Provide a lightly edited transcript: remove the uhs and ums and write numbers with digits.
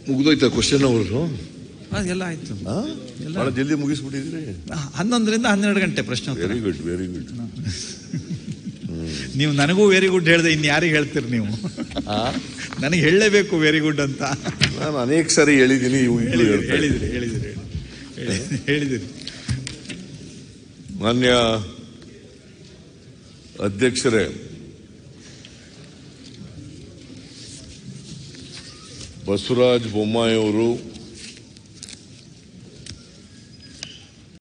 ಮುಗಿದೋಯ್ತಾ question ಅವರು? ಅದೆಲ್ಲ ಆಯ್ತು, ಭಾಳ ಜಲ್ದಿ ಮುಗಿಸ್ಬಿಟ್ಟಿದ್ರಿ. 11ರಿಂದ 12 ಗಂಟೆ ಪ್ರಶ್ನೆ. Very good, very good. ನೀವು ನನಗೂ ವೆರಿ ಗುಡ್ ಹೇಳಿದೆ, ಇನ್ನು ಯಾರಿಗೆ ಹೇಳ್ತೀರಿ ನೀವು? ನನಗೆ ಹೇಳಲೇಬೇಕು ವೆರಿ ಗುಡ್ ಅಂತ. ನಾನು ಅನೇಕ ಸಾರಿ ಹೇಳಿದ್ದೀನಿ. ಹೇಳಿದಿರಿ. ಮಾನ್ಯ ಅಧ್ಯಕ್ಷರೇ, ಬಸವರಾಜ ಬೊಮ್ಮಾಯಿ ಅವರು